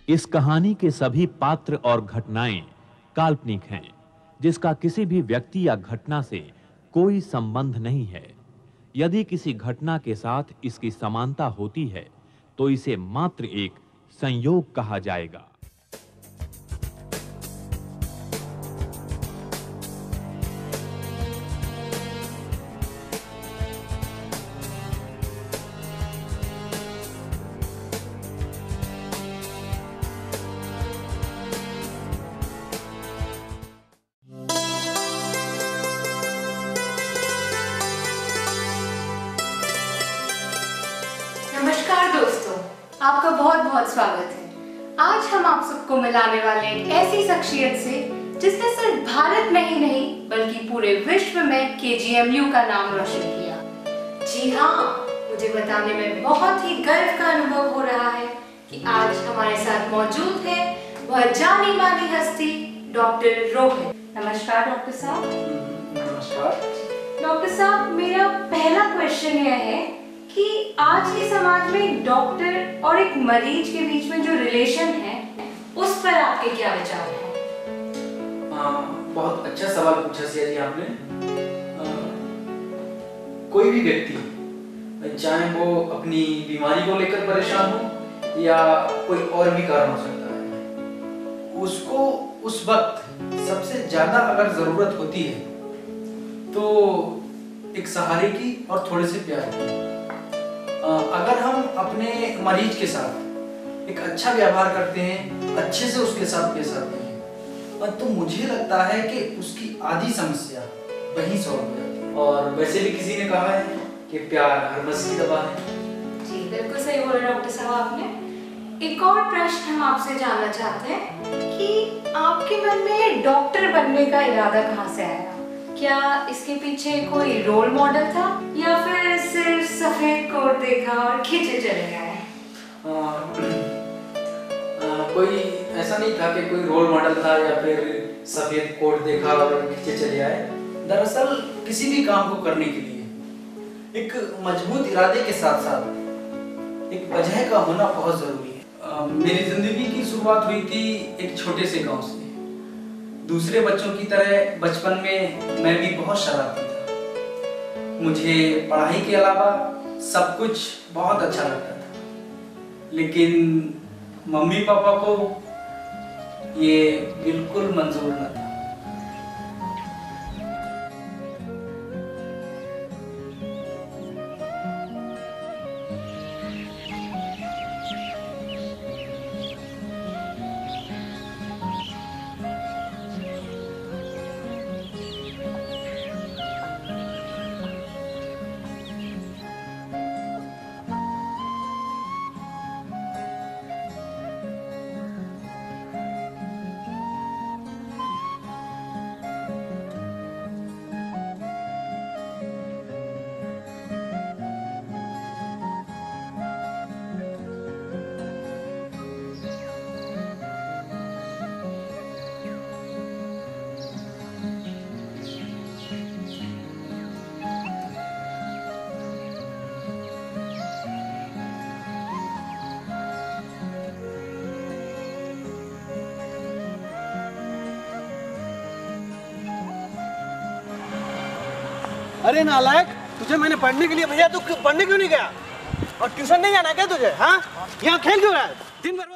इस कहानी के सभी पात्र और घटनाएं काल्पनिक हैं, जिसका किसी भी व्यक्ति या घटना से कोई संबंध नहीं है। यदि किसी घटना के साथ इसकी समानता होती है तो इसे मात्र एक संयोग कहा जाएगा। नमस्कार दोस्तों, आपका बहुत बहुत स्वागत है। आज हम आप सबको मिलाने वाले एक ऐसी शख्सियत से जिसने सिर्फ भारत में ही नहीं बल्कि पूरे विश्व में kgmu का नाम रोशन किया। जी हाँ, मुझे बताने में बहुत ही गर्व का अनुभव हो रहा है कि आज हमारे साथ मौजूद है वह जानी मानी हस्ती डॉक्टर रुख। नमस्कार डॉक्टर साहब। नमस्कार डॉक्टर साहब, मेरा पहला क्वेश्चन यह है कि आज के समाज में डॉक्टर और एक मरीज के बीच में जो रिलेशन है उस पर आपके क्या विचार हैं? बहुत अच्छा सवाल पूछा सिया जी आपने। कोई भी व्यक्ति चाहे वो अपनी बीमारी को लेकर परेशान हो या कोई और भी कारण हो सकता है, उसको उस वक्त सबसे ज्यादा अगर जरूरत होती है तो एक सहारे की और थोड़े से प्यार की। अगर हम अपने मरीज के साथ एक अच्छा व्यवहार करते हैं, अच्छे से उसके साथ पेश आते हैं, तो मुझे लगता है कि उसकी आधी समस्या वहीं सॉल्व हो जाती है। और वैसे भी किसी ने कहा है कि प्यार हर मर्ज की दवा है। जी बिल्कुल सही बोले डॉक्टर साहब आपने। एक और प्रश्न हम आपसे जानना चाहते हैं कि आपके मन में डॉक्टर बनने का इरादा कहाँ से आया? क्या इसके पीछे कोई रोल मॉडल था या फिर सिर्फ सफेद कोट देखा और खींचे चले गए? कोई ऐसा नहीं था कि कोई रोल मॉडल था या फिर सफेद कोट देखा और खींचे चले आए। दरअसल किसी भी काम को करने के लिए एक मजबूत इरादे के साथ साथ एक वजह का होना बहुत जरूरी है। मेरी जिंदगी की शुरुआत हुई थी एक छोटे से गांव से। दूसरे बच्चों की तरह बचपन में मैं भी बहुत शरारती था। मुझे पढ़ाई के अलावा सब कुछ बहुत अच्छा लगता था, लेकिन मम्मी पापा को ये बिल्कुल मंजूर न था। अरे नालायक, तुझे मैंने पढ़ने के लिए भेजा, तू पढ़ने क्यों नहीं गया? और ट्यूशन नहीं जाना क्या तुझे? हाँ, यहाँ खेल क्यों रहा है दिन भर?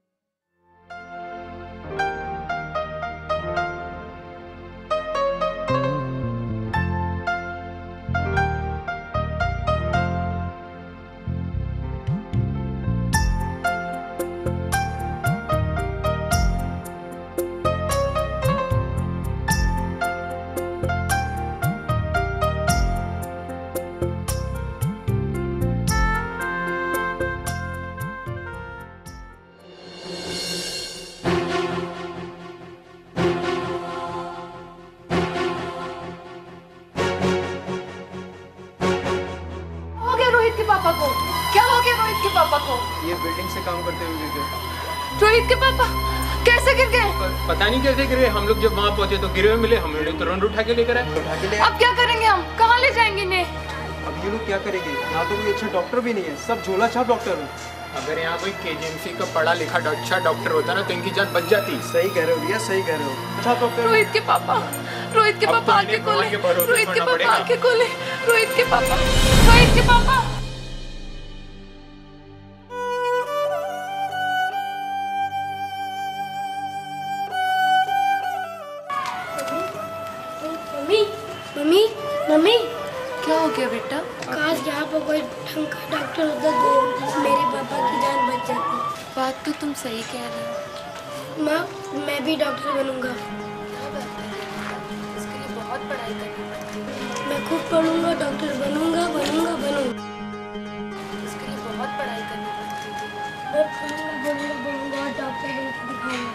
ये बिल्डिंग से काम करते हुए गिर गए। रोहित के पापा कैसे गिर गए? पता नहीं कैसे गिरे। हम लोग जब वहाँ पहुँचे तो गिरे हुए मिले, हम लोग तुरंत उठा के लेकर आए। अब क्या करेंगे हम? कहाँ ले जाएंगे इन्हें? अब ये लोग क्या करेंगे? यहाँ तो कोई अच्छा डॉक्टर भी नहीं है, सब झोला छाप डॉक्टर है। अगर यहाँ कोई केजीएमसी का पढ़ा लिखा अच्छा डॉक्टर होता ना तो इनकी जान बच जाती। सही कह रहे हो भैया, सही कह रहे हो। अच्छा तो फिर रोहित के पापा आंखें खोले, रोहित के पापा आंखें खोले, रोहित के पापा। मम्मी क्या हो गया बेटा? काश यहाँ पर कोई ढंग का डॉक्टर होता तो मेरे पापा की जान बच जाती। बात तो तुम सही कह रहे हो। माँ, मैं भी डॉक्टर बनूंगा। इसके लिए बहुत पढ़ाई करनी पड़ती है। मैं खूब पढ़ूंगा, डॉक्टर बनूंगा। इसके लिए बहुत पढ़ाई करनी पड़ती है। मैं बनूंगा और डॉक्टर बन के दिखाऊंगा।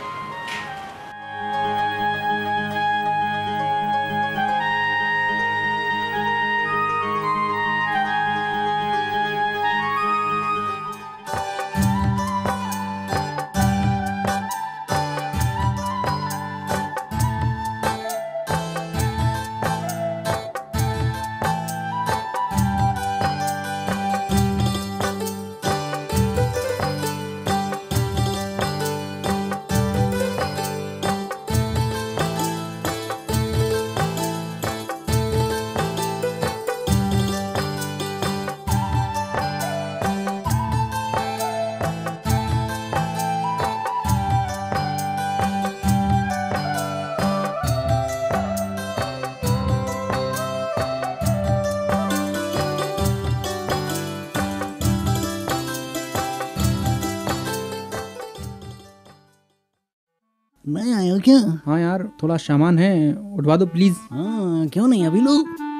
मैं आया हूँ क्या? हाँ यार, थोड़ा सामान है, उठवा दो प्लीज। हाँ, क्यों नहीं, अभी लो।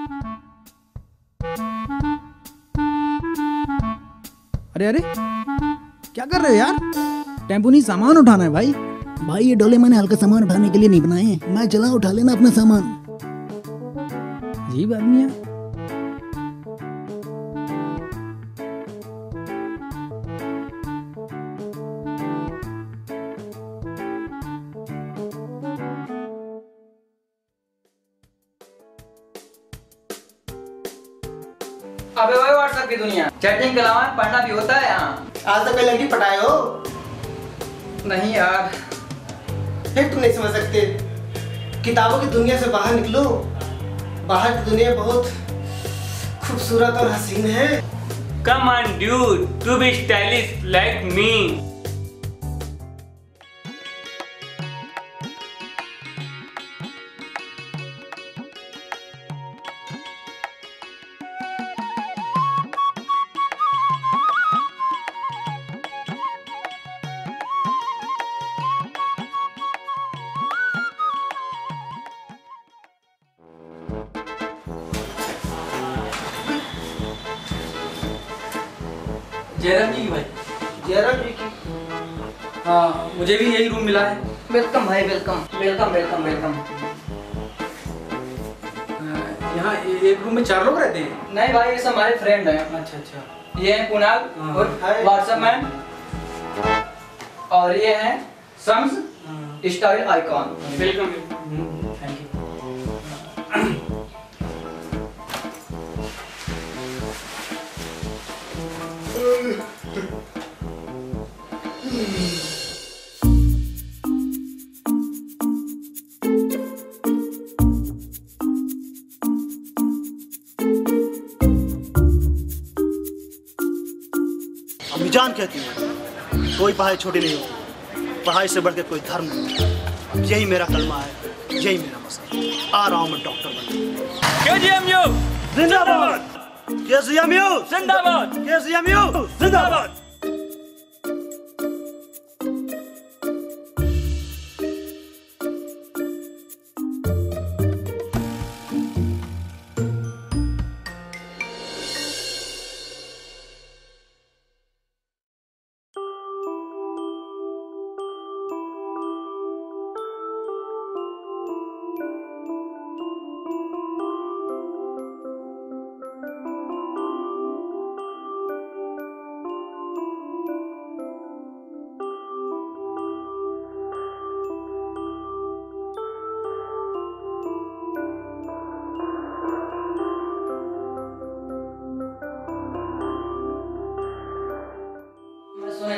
अरे अरे, क्या कर रहे हो यार? टेम्पो नहीं, सामान उठाना है भाई। भाई ये डोले मैंने हल्का सामान उठाने के लिए नहीं बनाए हैं। मैं चला, उठा लेना अपना सामान। अजीब आदमी है। अबे भाई व्हाट्सएप की दुनिया, चैटिंग के अलावा पढ़ना भी होता है यहाँ। आज तक कोई लड़की पटाए हो? नहीं यार। फिर तुम नहीं समझ सकते। किताबों की दुनिया से बाहर निकलो। बाहर की दुनिया बहुत खूबसूरत और हसीन है। Come on dude, to be stylish like me. Jairam जी की भाई। जयराम जी की? हाँ, मुझे भी यही रूम मिला है। वेलकम भाई, वेलकम वेलकम वेलकम वेलकम। यहाँ एक रूम में 4 लोग रहते हैं? नहीं भाई, ये सब हमारे फ्रेंड हैं। अच्छा अच्छा। ये है कुणाल और व्हाट्सएप मैन, और ये है Sam's style icon. Welcome. Thank you. अम्मीजान कहती है कोई पढ़ाई छोटी नहीं होती, पढ़ाई से बढ़ के कोई धर्म नहीं। यही मेरा कलमा है, यही मेरा मसला। आ रहा हूँ मैं डॉक्टर बनने। KGMU जिंदाबाद, KGMU जिंदाबाद, KGMU जिंदाबाद।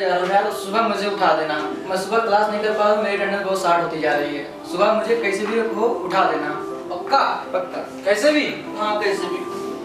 जा रहा हूँ यार, सुबह मुझे उठा देना। मैं सुबह क्लास नहीं कर पा रहा हूँ, मेरी अटेंडेंस बहुत शार्ट होती जा रही है। सुबह मुझे कैसे भी हो उठा देना, पक्का पक्का, कैसे भी, हाँ कैसे भी।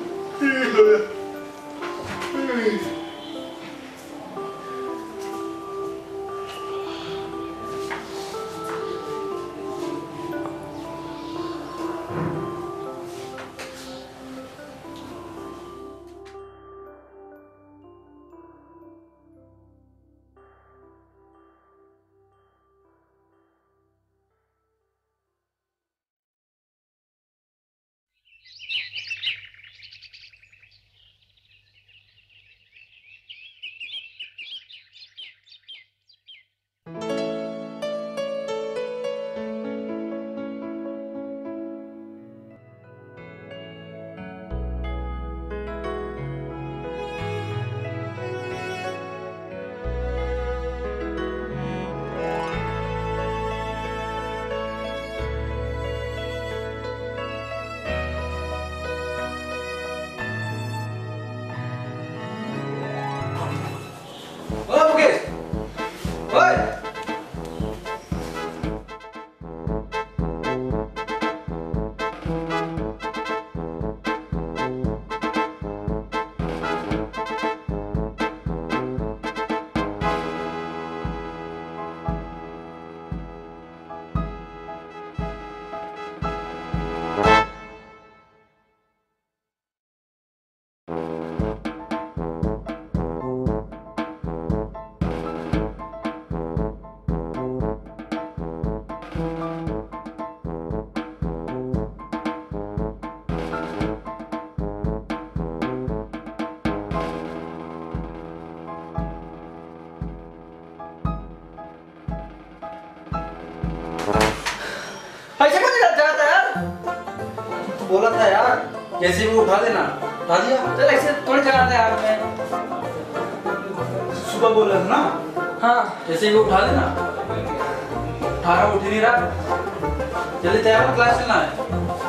बोला था यार, जैसे भी उठा देना, उठा दिया। चल ऐसे थोड़ी चलाता यार मैं। सुबह बोला था ना? हाँ, जैसे भी उठा देना। उठा रहा, उठ ही नहीं रहा। जल्दी तैयार हो, क्लास चलना है।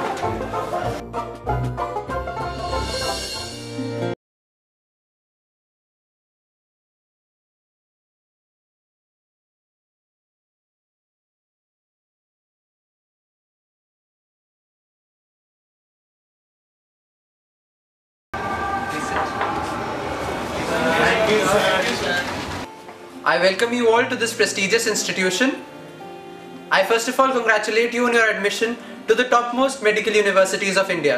I welcome you all to this prestigious institution. I first of all congratulate you on your admission to the topmost medical universities of India.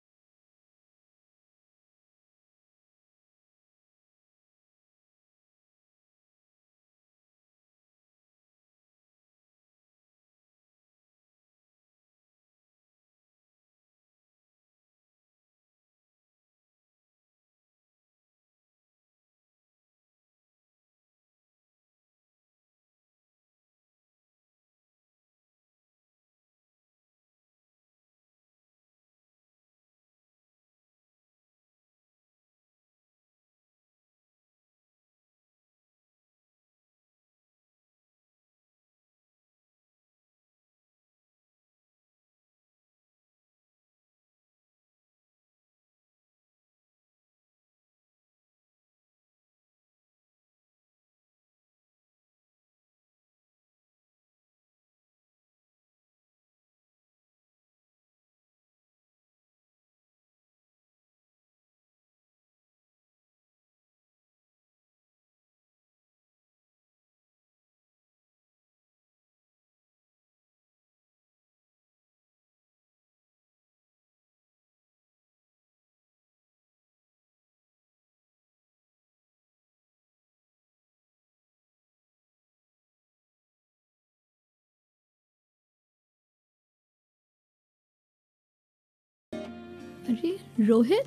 अरे रोहित,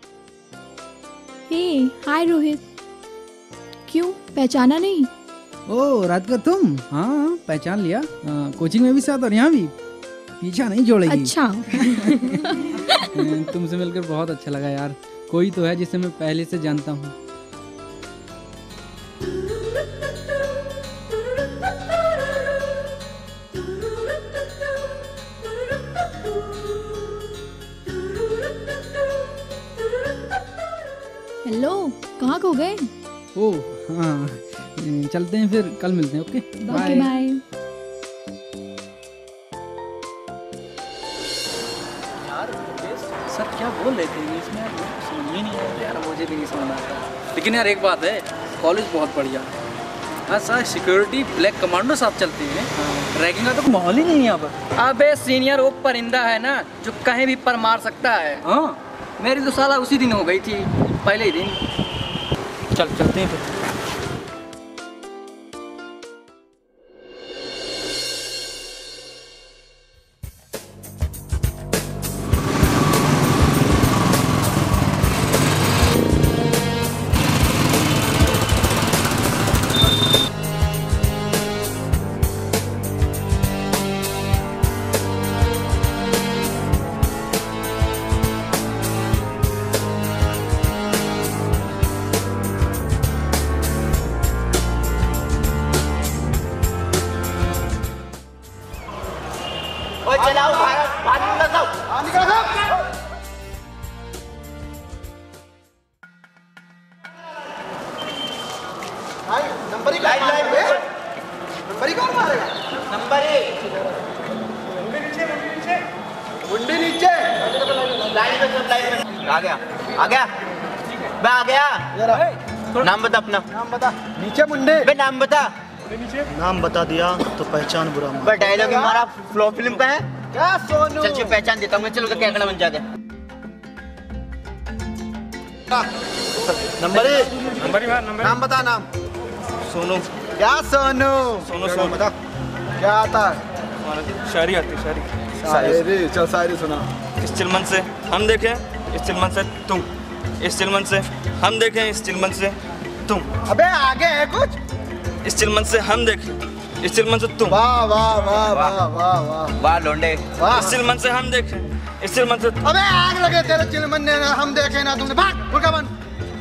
हे हाय रोहित, क्यों पहचाना नहीं? ओ रात का तुम? हाँ पहचान लिया। कोचिंग में भी साथ और यहाँ भी, पीछा नहीं छोड़ेगी। अच्छा। तुमसे मिलकर बहुत अच्छा लगा यार, कोई तो है जिसे मैं पहले से जानता हूँ। हेलो, कहाँ खो गए? ओह हाँ, चलते हैं फिर, कल मिलते हैं। Okay okay bye. यार सर क्या बोल रहे थे इसमें, समझ ही नहीं आया यार, मुझे भी नहीं समझ आता। लेकिन यार एक बात है, कॉलेज बहुत बढ़िया है। हाँ सर, सिक्योरिटी ब्लैक कमांडो साथ चलते हैं, रैगिंग का तो माहौल ही नहीं है यहाँ पर। अबे सीनियर वो परिंदा है ना जो कहीं भी पर मार सकता है। हाँ मेरी तो साला उसी दिन हो गई थी, पहले ही दिन। चलते हैं फिर। नाम बता अपना। नाम बता। नीचे मुंडे। बे नाम बता। नाम बता दिया तो पहचान बुरा मत। बे डायलॉग हमारा फ्लो फिल्म का है क्या सोनू? चल पहचान देता हूँ, चलो क्या बन जाते। नंबर नाम बता। नाम सोनू। क्या सोनू? सोनू बता क्या आता है? शायरी आती है, शायरी। चल शायरी सुना। इस चिलमन से हम देखें, इस चिलमन से तुम, इस चिलमन से हम देखें, इस चिलमन से तुम। अबे आगे है कुछ? इस चिलमन से हम देखें, इस चिलमन से तुम। वाह वाह वाह वाह वाह वाह वाह लोंडे। इस चिलमन से हम देखें, इस चिलमन से। अबे आग लगे तेरे चिलमन ने ना, हम देखे ना तुमने। भाग मुर्गा बन।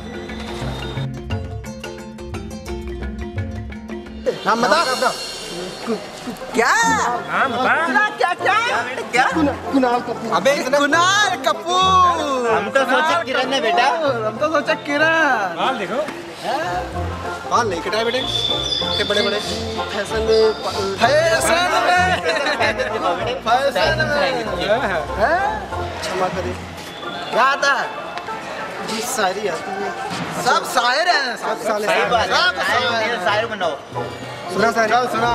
नाम बता। क्या नाम बता। क्या कुणाल कपूर। अबे कुणाल कपूर। हम तो सोचे किरण है बेटा। हम तो सोचे किरण। बाल देखो, बाल नहीं कटाए बेटे, इतने बड़े बड़े। फैशन में क्षमा करें। क्या आता है? जी शायरी आती है। सब शायर हैं, सब सही बात है, शायर बनाओ। सुना शायरी। सुना।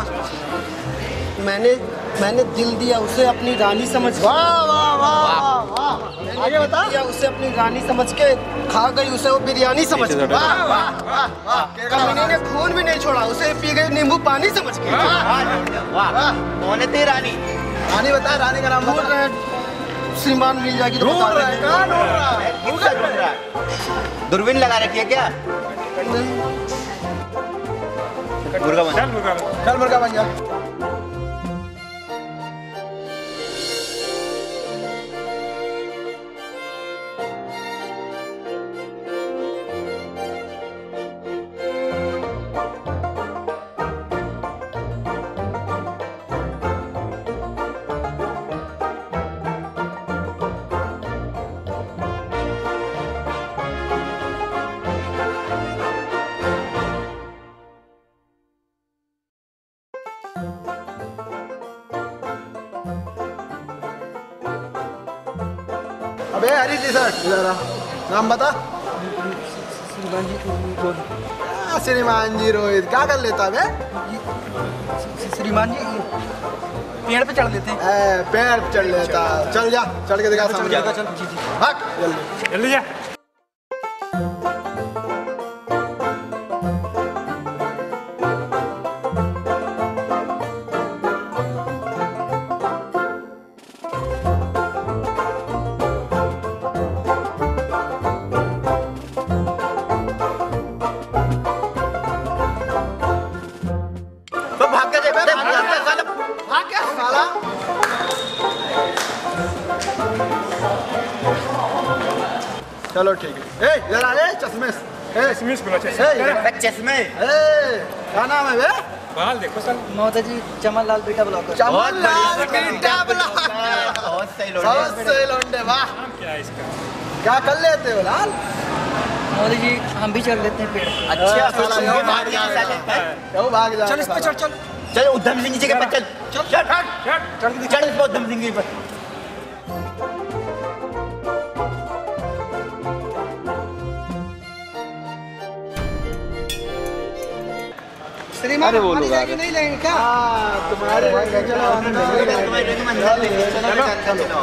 मैंने दिल दिया उसे अपनी रानी समझ। वाह वाह वाह वाह। आगे बता। दिया उसे अपनी रानी समझ के, खा गई उसे वो बिरयानी समझ के। वाह वाह वाह वाह। कमीने ने खून भी नहीं छोड़ा, उसे पी गई नींबू पानी समझ के। वाह। कौन है तेरी रानी? रानी बता। रानी का नाम बता। श्रीमान मिल जाएगी तो बता दे। कहाँ ढूंढ रहा है? दूरबीन लगा रखी है क्या? मुर्गा बन। चल मुर्गा बन जा। अबे हरी टी शर्ट जरा नाम बता। श्रीमान जी रोहित क्या कर लेता है? श्रीमान जी पेड़ पे चढ़ लेते हैं। पेड़ पे चढ़ लेता। चल जा, चढ़ के दिखा सामने। भाग जल्दी जा। चलो ठीक है। ए जरा चश्मे चश्मे क्या नाम है बे? बाल देखो सर। महोदय जी चमन लाल बेटा ब्लॉकर। चमन लाल बेटा ब्लॉकर। बहुत सही बहुत सही लौंडे। वाह क्या है इसका? क्या कर लेते हो लाल? मोदी जी हम भी चल देते हैं फिर। अच्छा साला ये भाग जा चल इस पे चल चल चल उधम सिंह जी के पर चल चल चल इस पे उधम सिंह जी पर। श्रीमान हमारी जगह नहीं लेंगे क्या? तुम्हारे चलो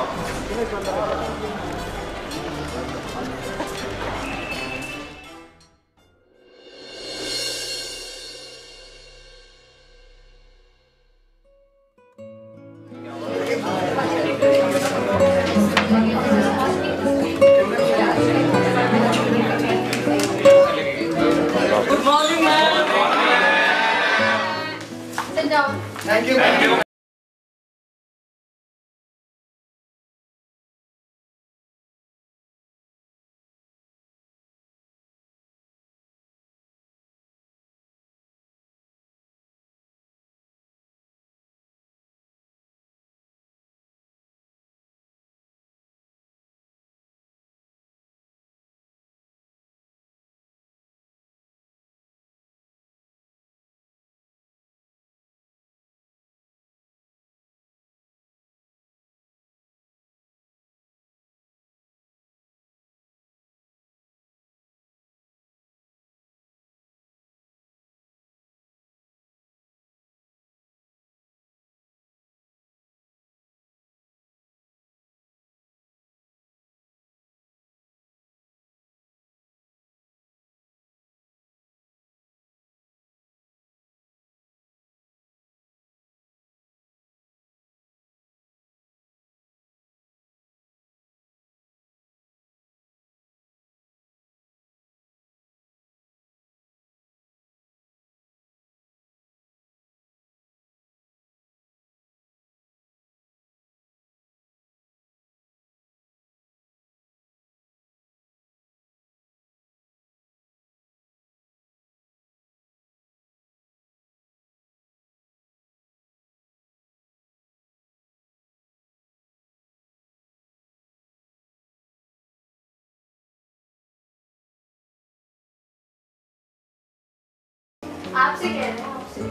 आपसे कह रहे हैं आपसे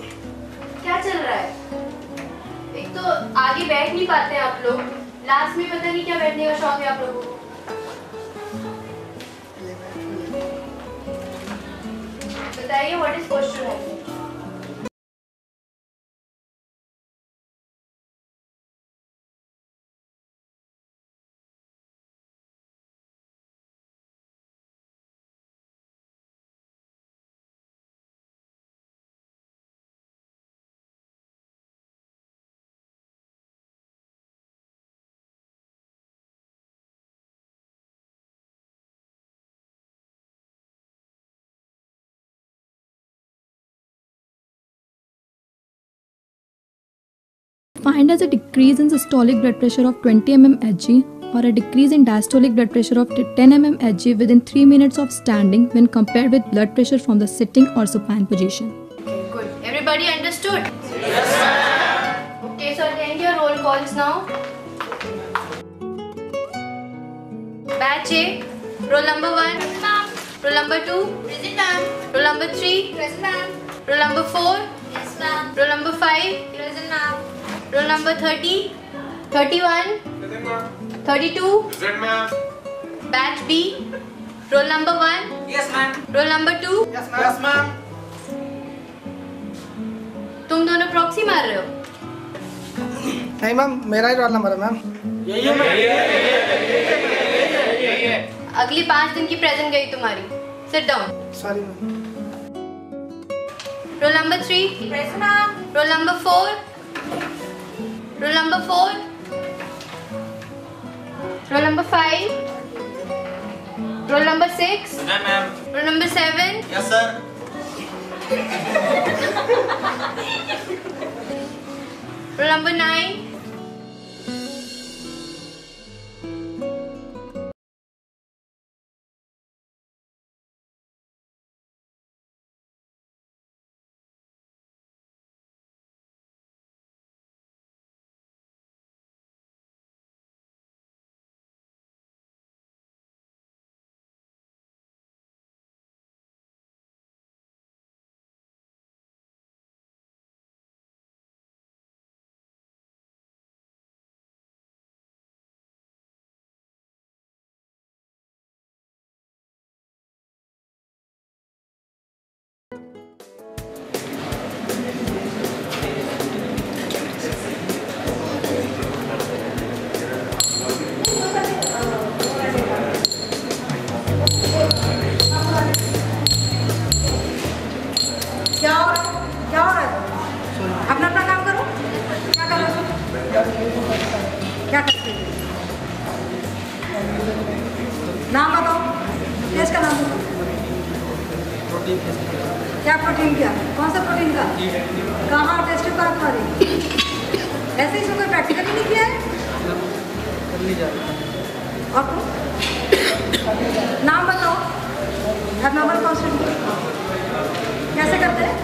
क्या चल रहा है? एक तो आगे बैठ नहीं पाते हैं आप लोग, लास्ट में पता नहीं क्या बैठने का शौक है आप लोगों को। बताइए व्हाट इज क्वेश्चन है? Find as a decrease in systolic blood pressure of 20 mm Hg or a decrease in diastolic blood pressure of 10 mm Hg within 3 minutes of standing when compared with blood pressure from the sitting or supine position. Good. Everybody understood? Yes, sir. Okay, so attend your roll calls now. Batch A, roll number 1, present ma'am. Roll number 2, present ma'am. Roll number 3, present ma'am. Roll number 4, yes ma'am. Roll number 5, present ma'am. Roll number 30, 31, present ma'am. 32, present ma'am. Batch B, roll number 1, yes ma'am. Roll number 2, yes ma'am. Yes ma'am. तुम दोनों proxy मार रहे हो? नहीं ma'am, मेरा ही roll number है ma'am. अगली 5 दिन की प्रेजेंट गई तुम्हारी। Sit down. Sorry ma'am. Roll number 3, present ma'am. Roll number 4, roll number 4, roll number 5, roll number 6, ma'am. Roll number 7, yes sir. Roll number 9, नाम बताओ, टेस्ट का नाम बताओ। क्या प्रोटीन क्या? कौन सा प्रोटीन का? कहाँ टेस्ट कहाँ खा रही? ऐसे ही कोई प्रैक्टिकल ही नहीं किया है? और तुम? नाम बताओ। एबनॉर्मल कॉन्स्टेंट कैसे करते हैं?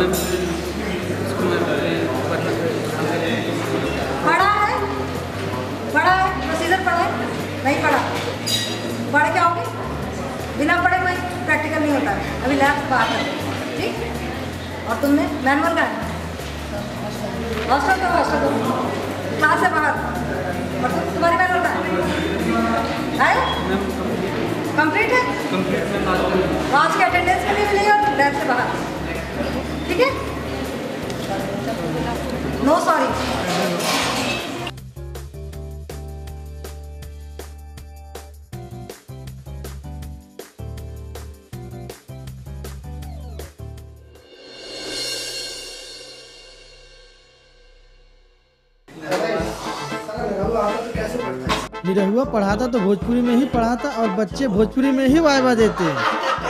पढ़ा है? पढ़ा है? प्रोसीजर पढ़ा है? नहीं पढ़ा? पढ़ के आओगे? बिना पढ़े कोई प्रैक्टिकल नहीं होता है। अभी लैब बात है, ठीक? और तुमने मैनुअल का है? हॉस्टल तो क्लास से बाहर। और तुम्हारी मैनुअल का है? कंप्लीट है? आज के अटेंडेंस के लिए मिलेगी और लैब से बाहर, ठीक है? No sorry. निरहुआ पढ़ाता तो भोजपुरी में ही पढ़ाता और बच्चे भोजपुरी में ही वाइवा देते हैं।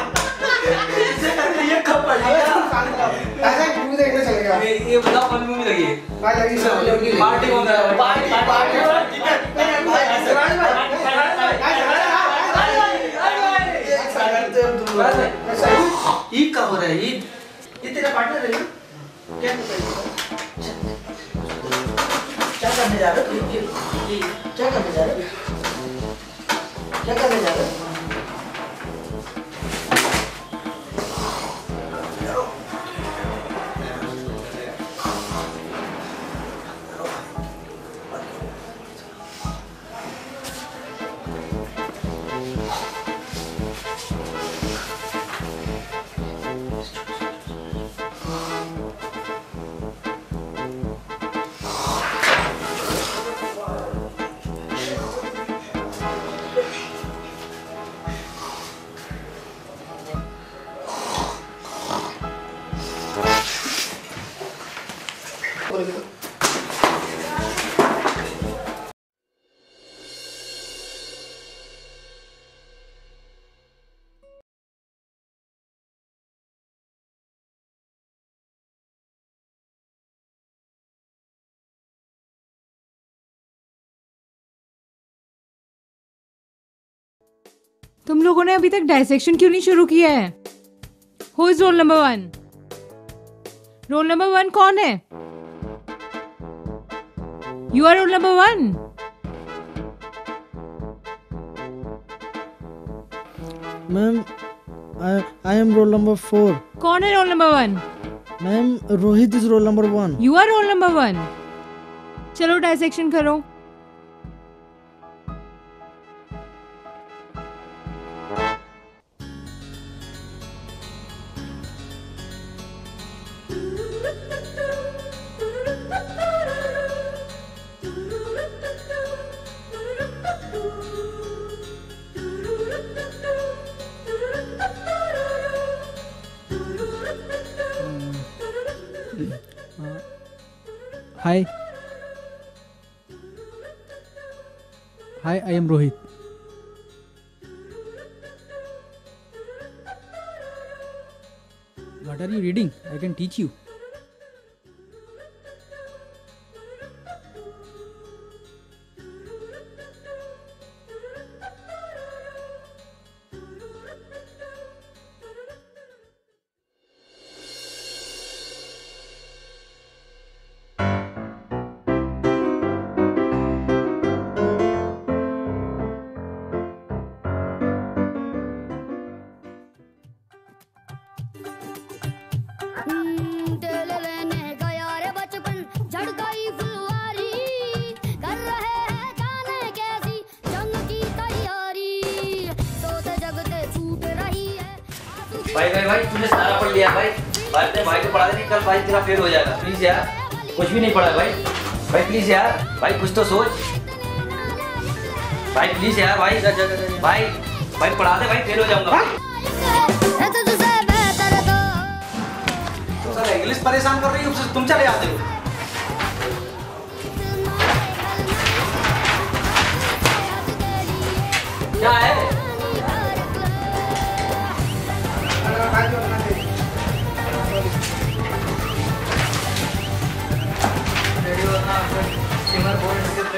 ये बताओ कौन मूवी लगी है? पार्टी कौन है? ईद का हो रहा है? ईद ये तेरा पार्टनर है ना? क्या करने जा रहे हो? क्या करने जा रहे हो? क्या करने जा रहे हो? तुम लोगों ने अभी तक डायसेक्शन क्यों नहीं शुरू किया है? Who is roll number 1? Roll number 1 कौन है? You are roll number 1। Ma'am I am roll number 4। कौन है roll number 1? Ma'am Rohit is roll number 1। You are roll number 1। चलो डायसेक्शन करो। Hi. Hi, I am Rohit. What are you reading? I can teach you. भाई तूने सारा पढ़ लिया भाई भाई को पढ़ा दे, कल भाई तेरा फेल हो जाएगा। प्लीज यार, कुछ भी नहीं पढ़ा भाई प्लीज यार भाई कुछ तो सोच भाई प्लीज यार भाई पढ़ा दे भाई, फेल हो जाऊंगा। तो सर इंग्लिश परेशान कर रही हो, तुम चले आते हो। क्या है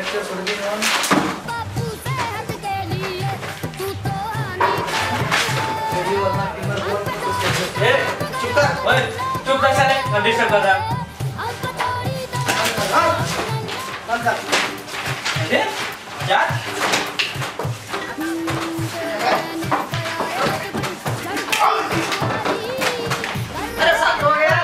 कैरेक्टर छोड़ के चुप कर साले, मैं डिस्टर्ब कर रहा। क्या? अरे साथ हो गया।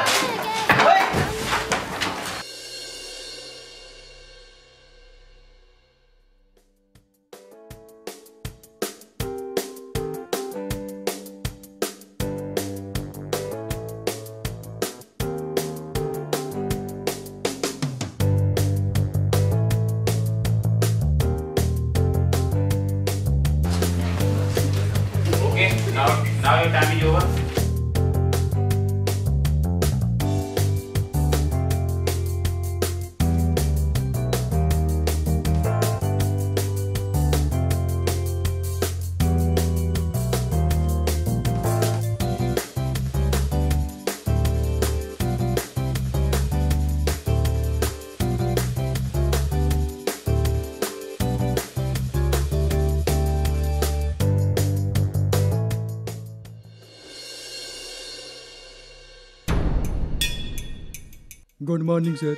Now your time is over. Good morning, sir.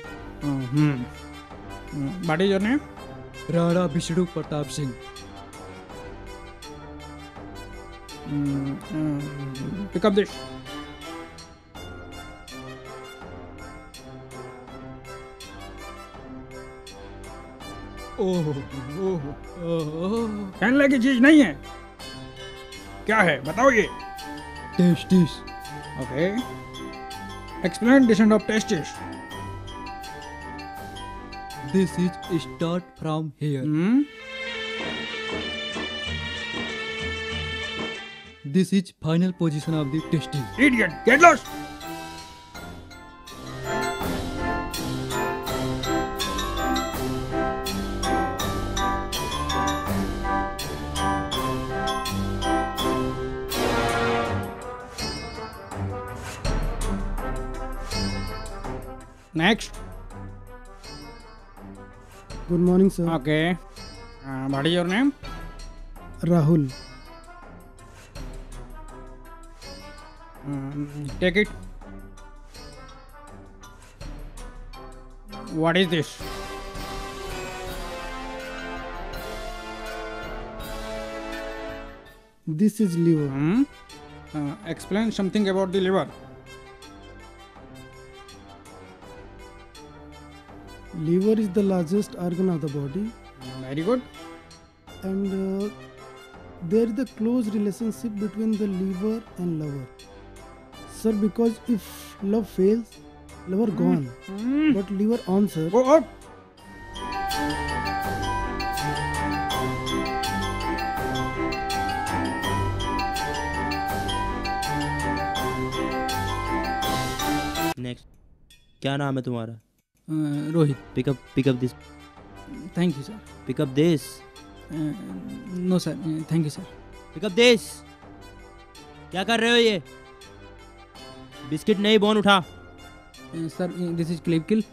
What is your name? Rana Bishdu Pratap Singh. Pick up this. कहने की चीज नहीं है, क्या है बताओ ये? Testis. Okay. Explain descent of testis. This is start from here. This is final position of the testis. Idiot, get lost. Next. Good morning, sir. Okay. What is your name? Rahul. Take it. What is this? This is liver. Explain something about the liver. Liver is the largest organ of the body. Very good. And there is a close relationship between the liver and lover. Sir, because if love fails, liver gone. But liver on, sir. Go up. Next. क्या नाम है तुम्हारा? Rohit. Pick up this. Thank you, sir. Pick up this. No, sir. Thank you, sir. Pick up this. क्या कर रहे हो ये? Biscuit नहीं, बोन उठा. Sir, this is clip kill.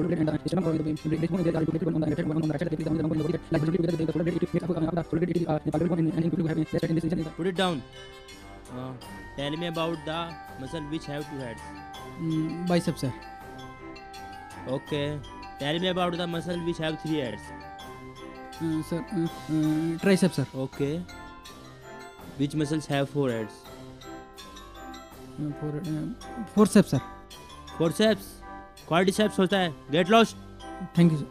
Put it down. Tell me about the muscle which have two heads. Bicep, sir. Okay. Tell me about the muscle which have three heads. Sir, tricep, sir. Okay. Which muscles have four heads? Forceps, sir. Forceps. Quadriceps होता है. Get lost. Thank you, sir.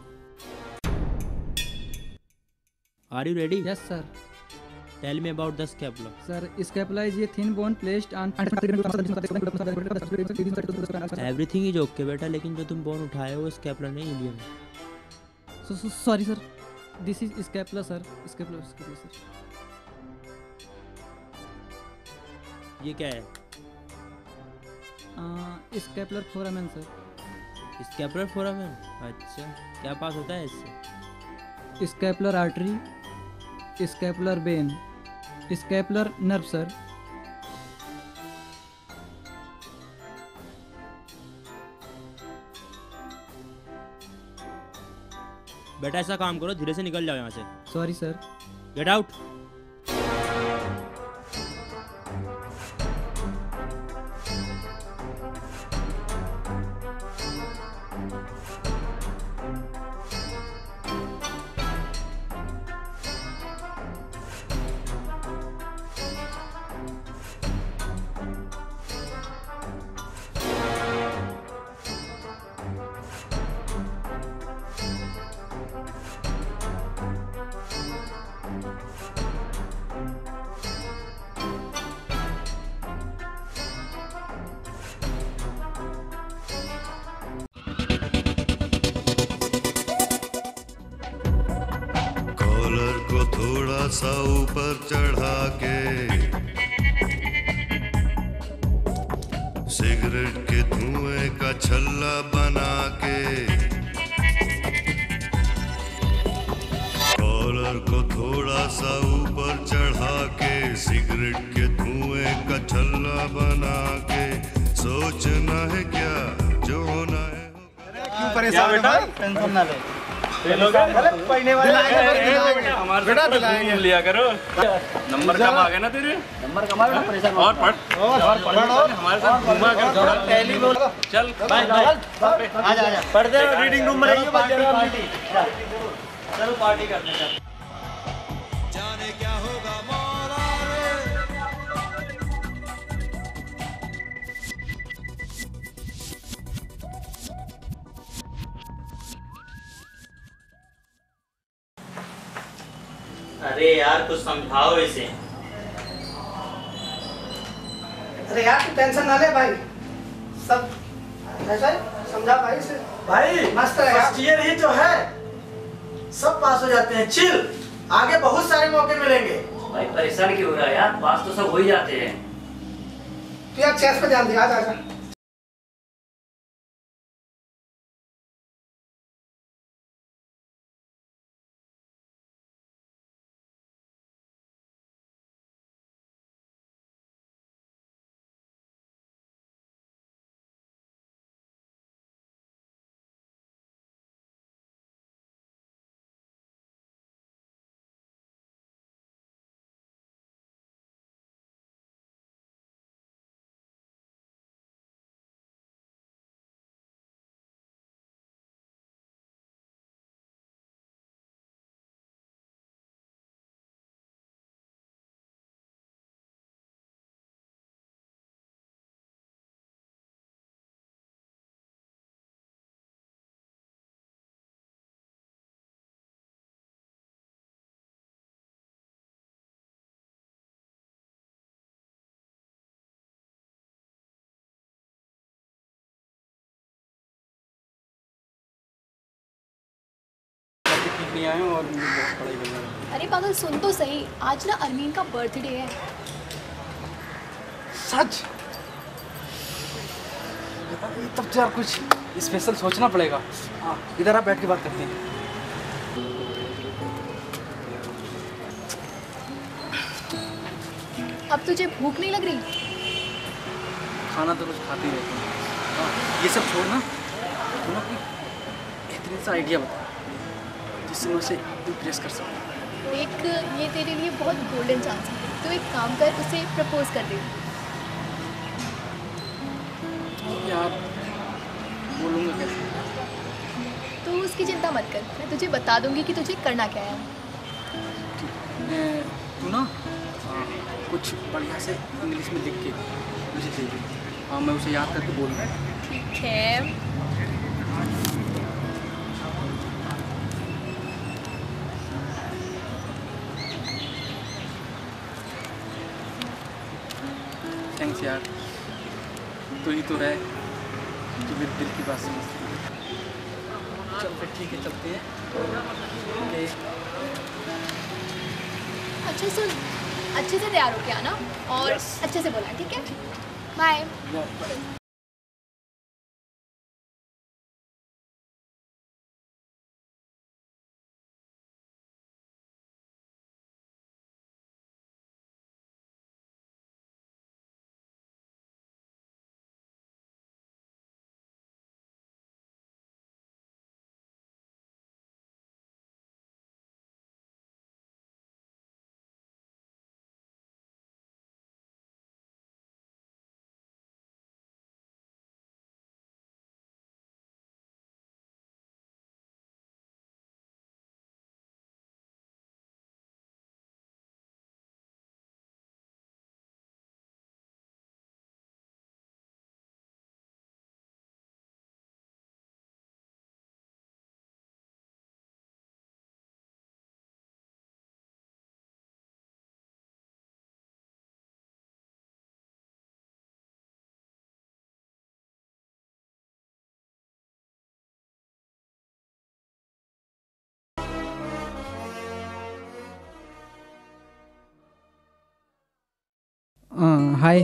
Are you ready? Yes, sir. Tell me about the scapula. Sir, scapula is a thin bone placed on. Everything is okay बेटा, लेकिन जो तुम bone उठाए हो वो scapula नहीं, ilium. Sorry, sir. This is scapula, sir. Scapula, sir. ये क्या है? Scapular foramen, sir. Scapular foramen. अच्छा, क्या पास होता है इससे? Scapular artery, scapular vein, scapular nerve, sir. बेटा ऐसा काम करो, धीरे से निकल जाओ यहाँ से। Sorry sir. Get out. Collar को थोड़ा सा ऊपर चढ़ा के, सिगरेट के धुएं का छल्ला बना के, कॉलर को थोड़ा सा ऊपर चढ़ा के, सिगरेट के धुएं का छल्ला बना के, सोचना है क्या जो होना है। क्यों परेशान है भाई? टेंशन ना ले। पढ़ने वाले हमारे बेटा दिलाएंगे, लिया करो। नंबर कम आ गए ना तेरे? नंबर कम आ गए, परेशान और पढ़ और हमारे साथ घुमा कर थोड़ा पहली बोल। चल आजा पढ़ते हैं, रीडिंग रूम में रहिए। पार्टी चलो पार्टी करते हैं। जाने क्या होगा मौला अरे यार कुछ समझाओ इसे। अरे यार तू टेंशन ना ले भाई, सब ऐसा है, समझा भाई से। भाई मस्त है यार, ईयर ही तो है, सब पास हो जाते हैं। चिल, आगे बहुत सारे मौके मिलेंगे। भाई परेशान क्यों हो रहा है यार, पास तो सब हो ही जाते हैं। तू यार चेस पे ध्यान दे, आ जा। नहीं आए और मुझे बहुत पढ़ाई करना है। अरे पागल सुन तो सही, आज ना अरमीन का बर्थडे है। सच? तब तो यार कुछ स्पेशल सोचना पड़ेगा। इधर आप बैठ के बात करते हैं। अब तुझे भूख नहीं लग रही? खाना तो कुछ खाते ही रहते हैं। ये सब छोड़ना, तू ना कोई बेहतरीन सा आइडिया बता जिससे मैं उसे इम्प्रेस कर सकूं। देख, ये तेरे लिए बहुत गोल्डन चांस है। तो एक काम कर, उसे प्रपोज कर दे। यार बोलूँगा कैसे? तो उसकी चिंता मत कर, मैं तुझे बता दूंगी कि तुझे करना क्या है। तू ना कुछ बढ़िया से इंग्लिश में लिख के मुझे दे दे। हाँ, मैं उसे याद करके बोलूँगा। ठीक है। थैंक्स यार, तू ही तो है जो मेरे दिल की बात समझती है। चल फिर ठीक है, चलते हैं। ओके। अच्छा सुन, अच्छे से तैयार होके आना और अच्छे से बोला, ठीक है? बाय। हाय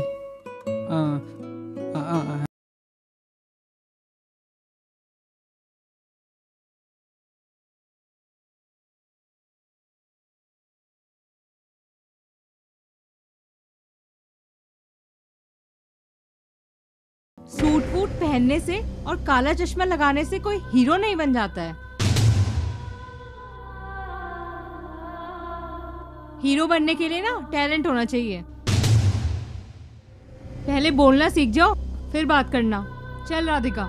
सूट वूट पहनने से और काला चश्मा लगाने से कोई हीरो नहीं बन जाता है। हीरो बनने के लिए ना टैलेंट होना चाहिए। पहले बोलना सीख जाओ, फिर बात करना। चल राधिका।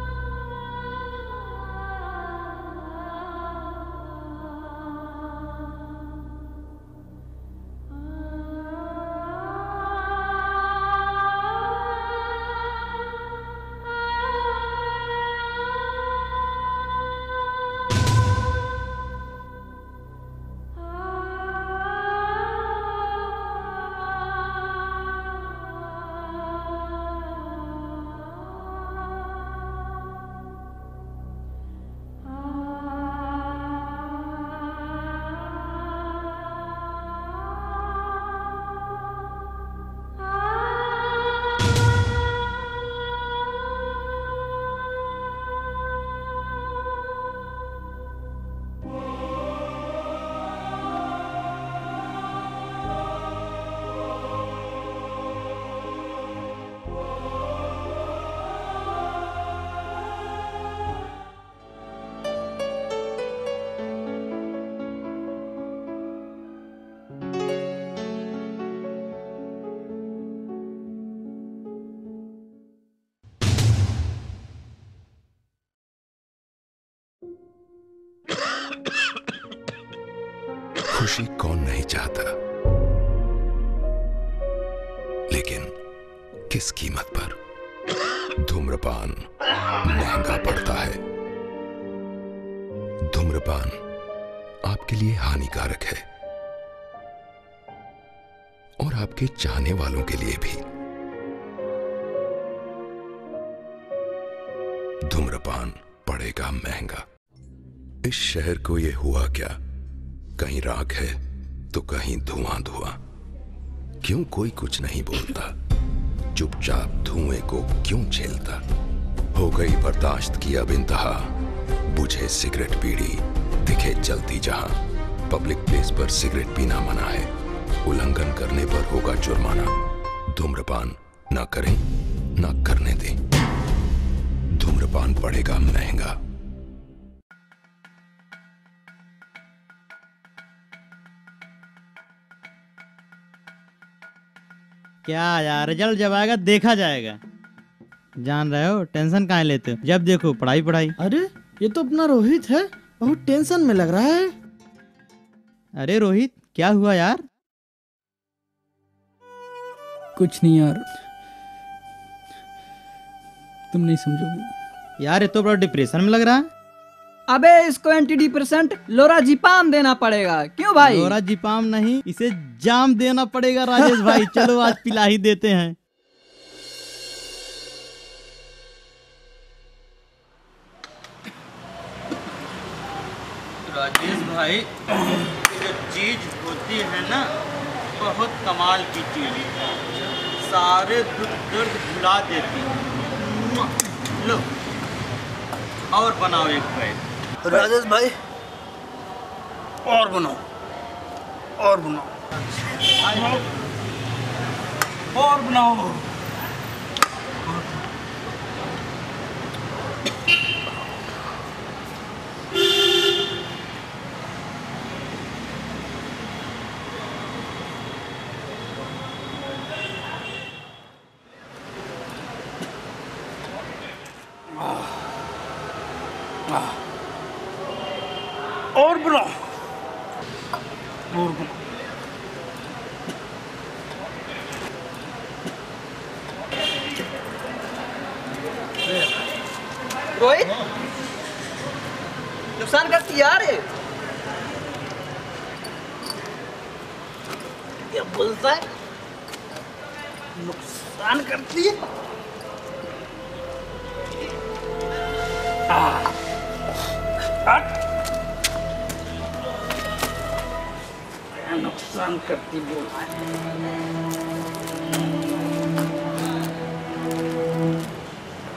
खुशी कौन नहीं चाहता, लेकिन किस कीमत पर। धूम्रपान महंगा पड़ता है। धूम्रपान आपके लिए हानिकारक है और आपके चाहने वालों के लिए भी। धूम्रपान पड़ेगा महंगा। इस शहर को ये हुआ क्या, कहीं राख है तो कहीं धुआं धुआं। क्यों कोई कुछ नहीं बोलता, चुपचाप धुएं को क्यों झेलता। हो गई बर्दाश्त की अब इंतहा, बुझे सिगरेट बीड़ी दिखे जलती जहां। पब्लिक प्लेस पर सिगरेट पीना मना है, उल्लंघन करने पर होगा जुर्माना। धूम्रपान ना करें ना करने दें, धूम्रपान पड़ेगा महंगा। क्या यार, रिजल्ट जब आएगा देखा जाएगा। जान रहे हो टेंशन काहे लेते हो, जब देखो पढ़ाई पढ़ाई। अरे ये तो अपना रोहित है, बहुत टेंशन में लग रहा है। अरे रोहित क्या हुआ यार? कुछ नहीं यार, तुम नहीं समझोगे। यार ये तो बड़ा डिप्रेशन में लग रहा है। अबे इसको एंटी डिप्रेसेंट लोराजिपाम देना पड़ेगा। क्यों भाई? लोराजिपाम नहीं, इसे जाम देना पड़ेगा राजेश भाई। चलो आज पिला ही देते हैं। राजेश भाई ये जो चीज होती है ना, बहुत कमाल की चीज है, सारे दुख दर्द भुला देती है। लो और बनाओ एक प्लेट। राजेश भाई और बनाओ, और बनाओ, और बनाओ। और बनाओ, और बनाओ। रोहित नुकसान करती यार ये। क्या बोलता है, नुकसान करती है। नुकसान करती बोल।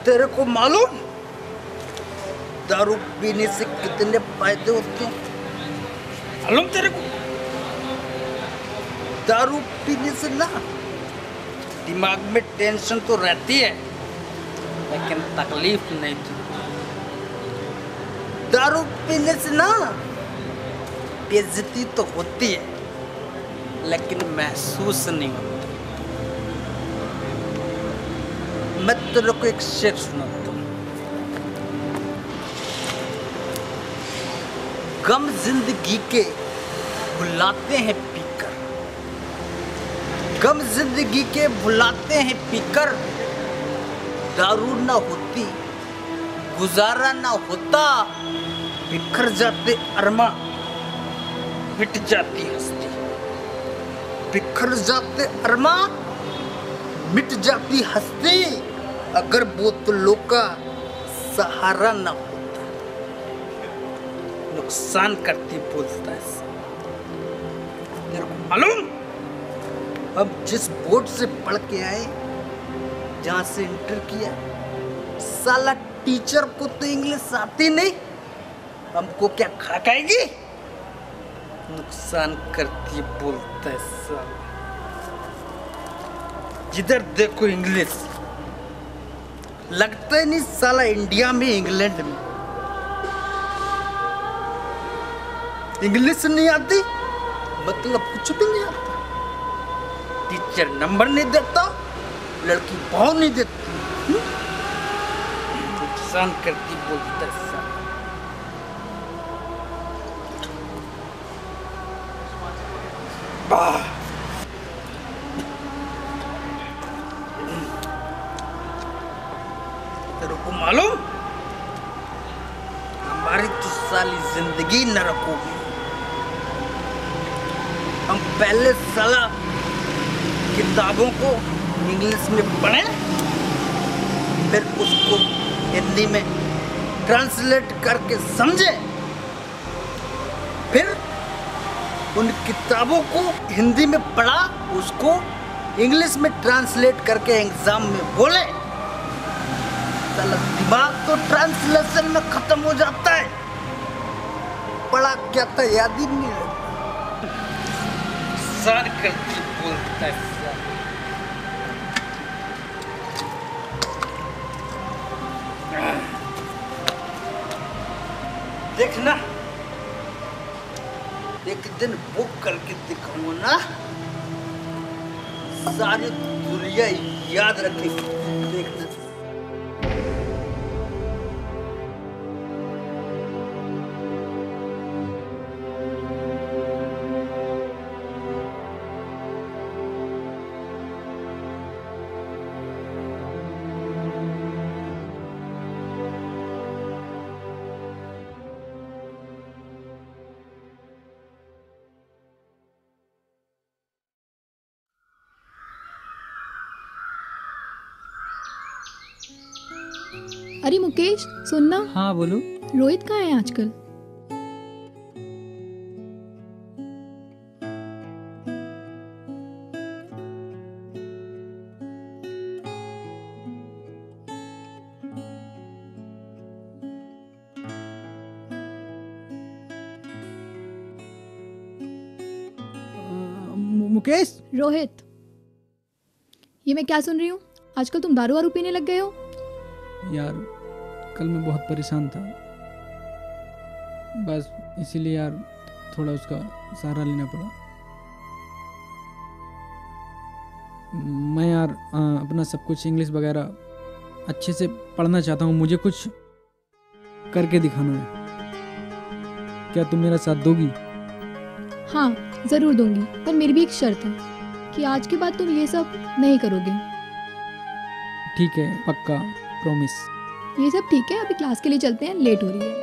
तेरे को मालूम दारू पीने से कितने फायदे होते हैं? मालूम तेरे को? दारू पीने से ना दिमाग में टेंशन तो रहती है लेकिन तकलीफ नहीं थी। दारू पीने से ना बेइज्जती तो होती है लेकिन महसूस नहीं होती। मैं तेरे को एक शेर सुनाता हूँ। गम जिंदगी के भुलाते हैं पीकर, गम जिंदगी के भुलाते हैं पीकर, दारू ना होती गुजारा ना होता, बिखर जाते अरमा मिट जाती हस्ती, बिखर जाते अरमा मिट जाती हस्ती, अगर बोतलों का सहारा ना होता। नुकसान करती बोलता है। तेरे को मालूम हम जिस बोर्ड से पढ़ के आए, जहां से इंटर किया, साला टीचर को तो इंग्लिश आती नहीं, हमको क्या खाएगी? नुकसान करती बोलता है साला। जिधर देखो इंग्लिश, लगता ही नहीं साला इंडिया में इंग्लैंड में इंग्लिश नहीं आती मतलब कुछ भी नहीं आता। टीचर नंबर नहीं देता, लड़की भाव नहीं देती, नुकसान करती बोलता है साला। तेरे को मालूम हमारी तो साली जिंदगी नरक होगी। हम पहले साला किताबों को इंग्लिश में पढ़ें, फिर उसको हिंदी में ट्रांसलेट करके समझें, फिर उन किताबों को हिंदी में पढ़ा, उसको इंग्लिश में ट्रांसलेट करके एग्जाम में बोले। साला दिमाग तो ट्रांसलेशन में खत्म हो जाता है, पढ़ा क्या था याद ही नहीं रहता। सार करती बोलता है देखना, एक दिन बुक करके दिखाऊंगा ना, सारी दुनिया याद रखेगी। देखना अरे मुकेश सुनना। हाँ बोलो। रोहित कहाँ है आजकल? मुकेश। रोहित, ये मैं क्या सुन रही हूँ? आजकल तुम दारू वारू पीने लग गए हो। यार कल मैं बहुत परेशान था, बस इसीलिए यार थोड़ा उसका सहारा लेना पड़ा। मैं यार अपना सब कुछ इंग्लिश वगैरह अच्छे से पढ़ना चाहता हूँ, मुझे कुछ करके दिखाना है। क्या तुम मेरा साथ दोगी? हाँ ज़रूर दूंगी, पर मेरी भी एक शर्त है कि आज के बाद तुम ये सब नहीं करोगे। ठीक है, पक्का, प्रॉमिस। ये सब ठीक है, अभी क्लास के लिए चलते हैं, लेट हो रही है।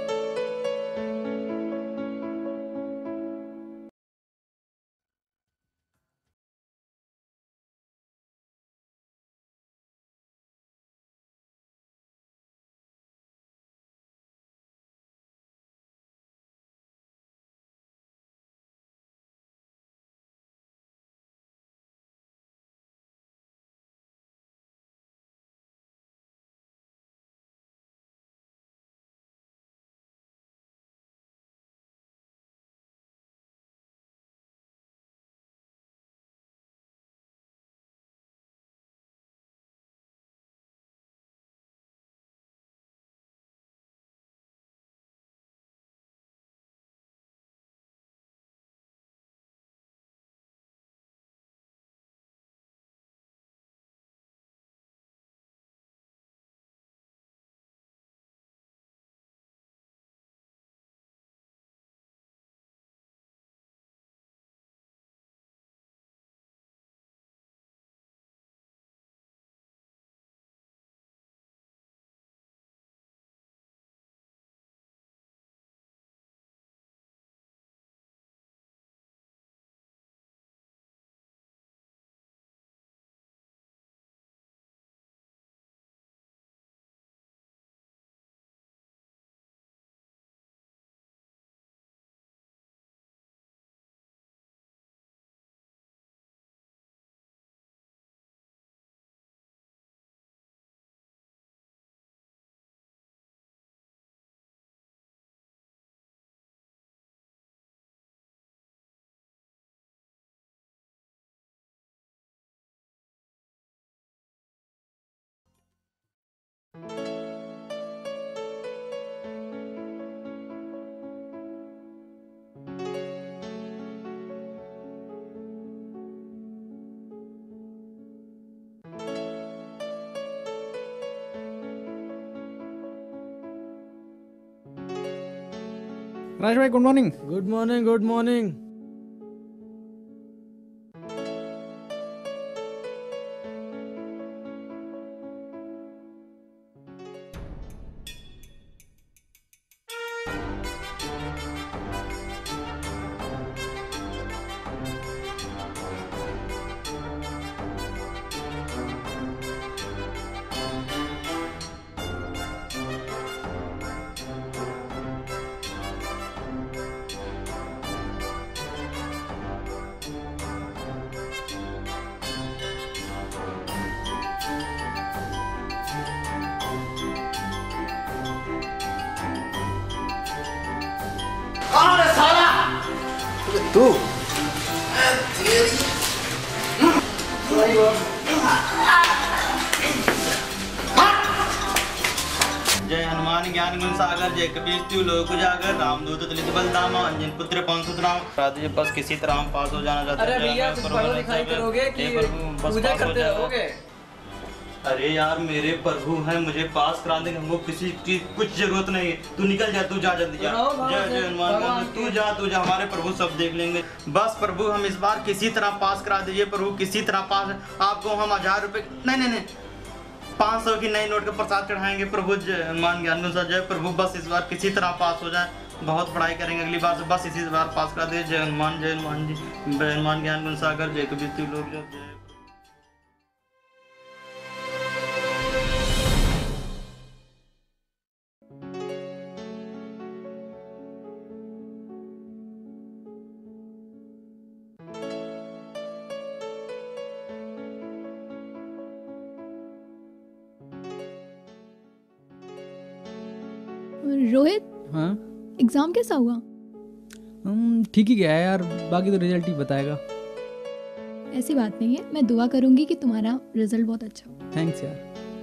राज भाई good morning. Good morning, good morning. कौन है साला? तू जय हनुमान ज्ञान गुण सागर, जय कबीर तू लोक उजागर, रामदूत तुलित बलधामा, अंजन पुत्र पवन सुत राम। राधे बस किसी तरह हम पास हो जाना चाहते हैं। अरे भैया कुछ पढ़ो लिखाई करोगे कि पूजा करते रहोगे? अरे यार मेरे प्रभु हैं, मुझे पास करा देंगे, हमको किसी की कुछ जरूरत नहीं है। तू निकल जा, तू जा जल्दी जा। जय जय हनुमान, तू जा, हमारे प्रभु सब देख लेंगे। बस प्रभु हम इस बार किसी तरह पास करा दीजिए प्रभु, किसी तरह पास। आपको हम 1000 रुपए नहीं 500 की नई नोट का प्रसाद चढ़ाएंगे प्रभु। जय हनुमान ज्ञान गुण सागर, जय प्रभु बस इस बार किसी तरह पास हो जाए। बहुत पढ़ाई करेंगे अगली बार से, बस इसी बार पास करा दीजिए। जय हनुमान जी, जय हनुमान ज्ञान गुण सागर, जय कबीर तू लोक जय। रोहित, हाँ एग्जाम कैसा हुआ? ठीक ही गया है यार, बाकी तो रिजल्ट ही बताएगा। ऐसी बात नहीं है, मैं दुआ करूंगी कि तुम्हारा रिजल्ट बहुत अच्छा हो। थैंक्स यार।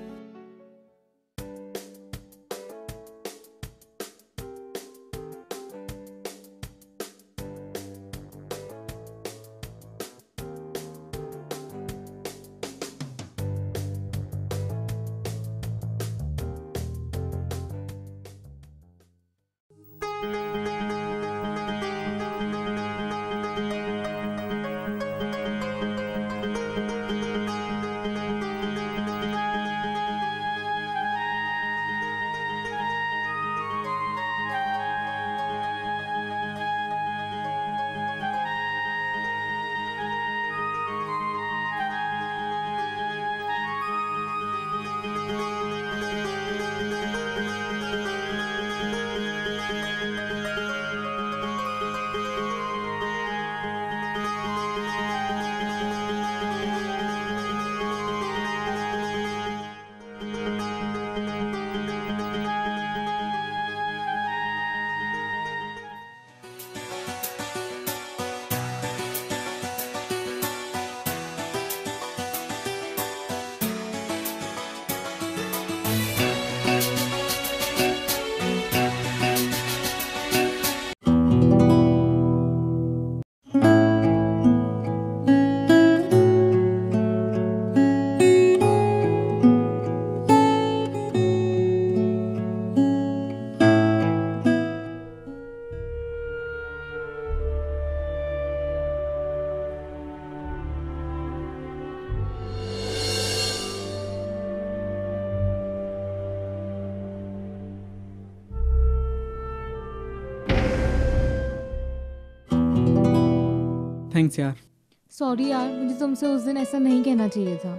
थैंक्स यार। सॉरी यार, मुझे तुमसे उस दिन ऐसा नहीं कहना चाहिए था।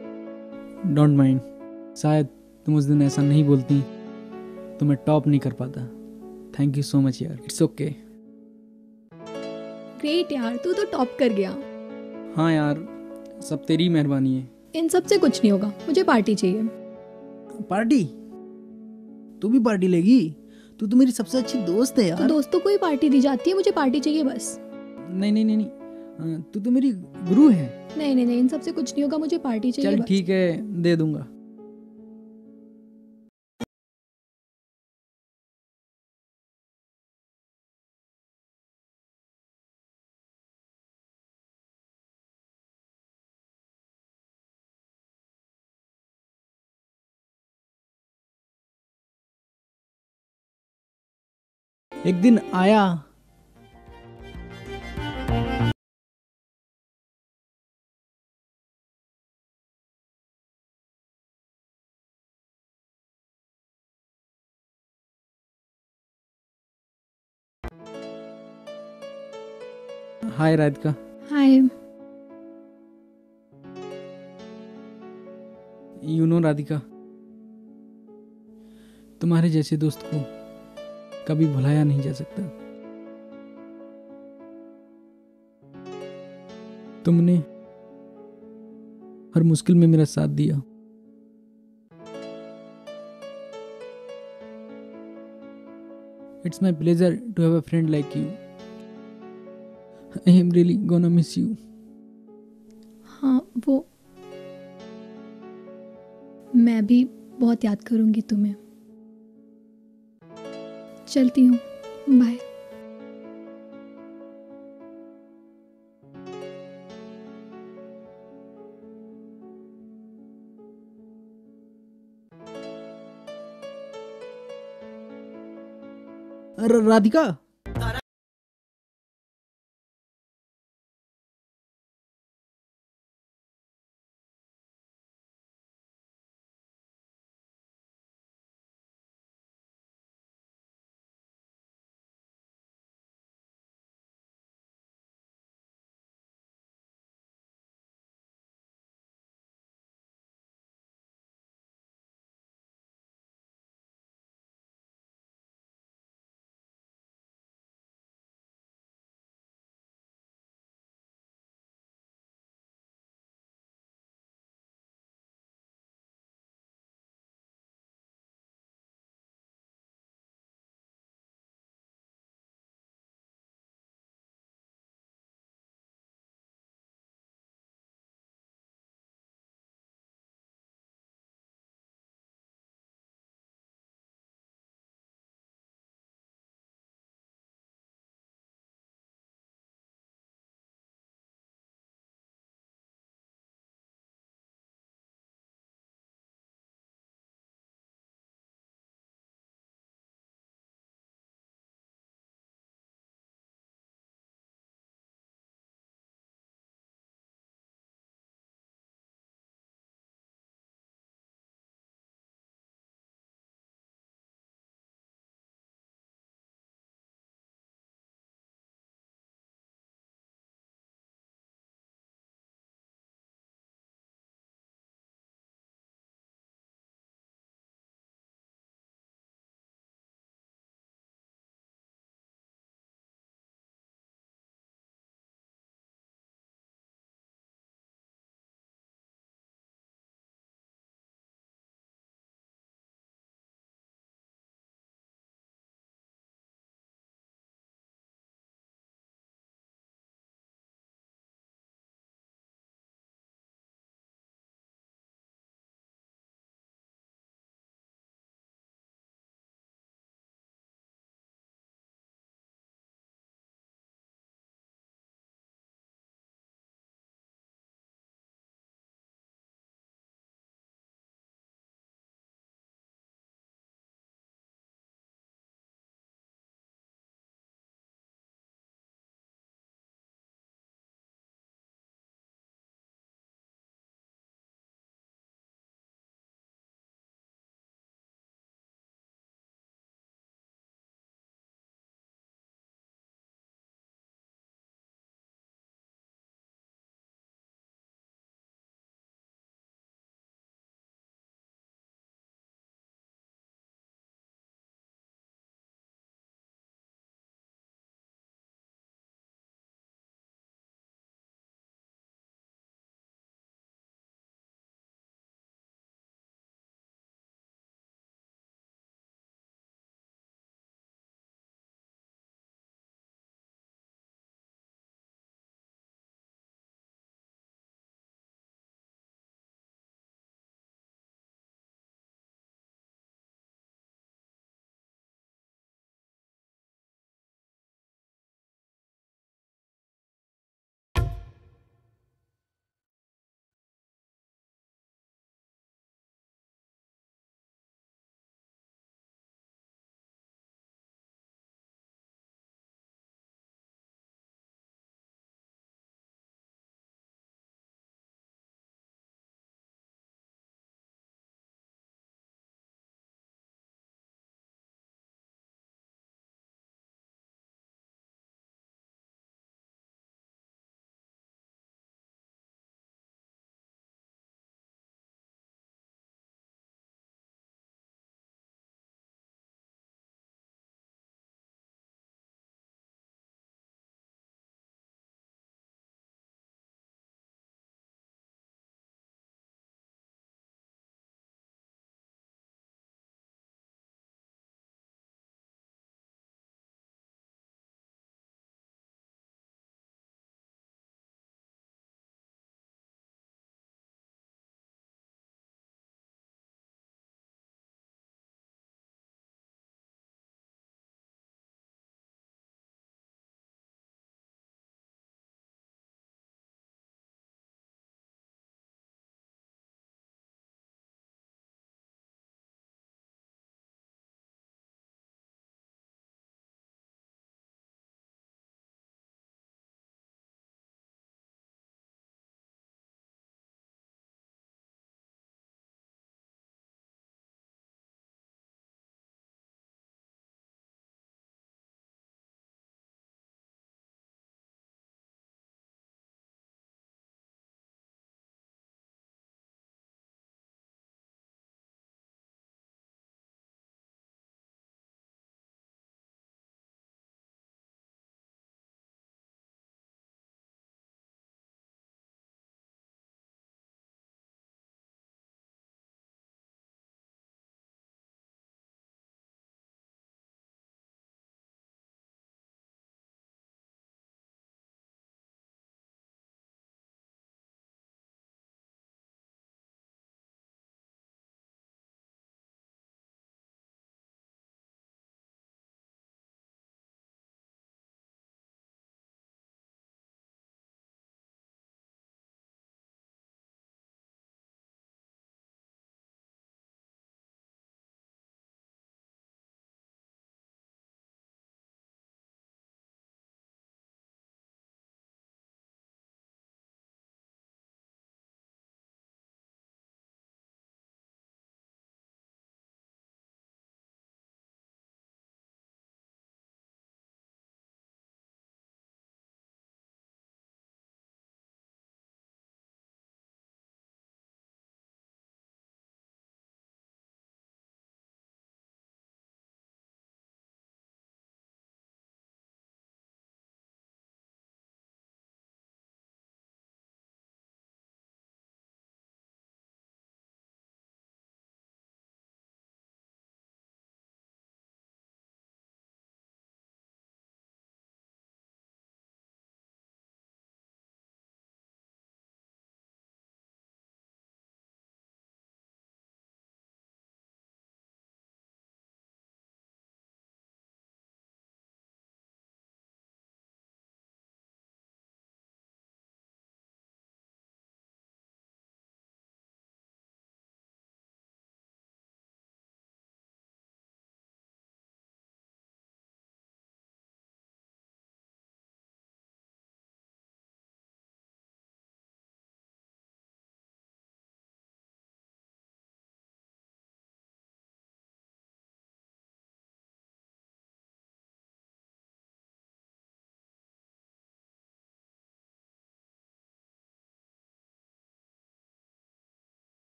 डोंट माइंड, शायद तुम उस दिन ऐसा नहीं बोलती तो मैं टॉप नहीं कर पाता। थैंक यू सो मच यार, इट्स ओके। ग्रेट यार, तू तो टॉप कर गया। हाँ यार, सब तेरी मेहरबानी है। इन सब से कुछ नहीं होगा, मुझे पार्टी चाहिए। पार्टी? तू भी पार्टी लेगी? तू तो मेरी सबसे अच्छी दोस्त है यार। तो दोस्तों को ही पार्टी दी जाती है, मुझे पार्टी चाहिए बस। नहीं, तू तो मेरी गुरु है। नहीं, इन सब से कुछ नहीं होगा, मुझे पार्टी चाहिए चल बस। ठीक है, दे दूंगा। एक दिन आया hi Radhika. Hi. You know Radhika, तुम्हारे जैसे दोस्त को कभी भुलाया नहीं जा सकता। तुमने हर मुश्किल में मेरा साथ दिया। It's my pleasure to have a friend like you. I am really gonna miss you. हाँ, वो मैं भी बहुत याद करूंगी तुम्हें। चलती हूँ, बाय। राधिका,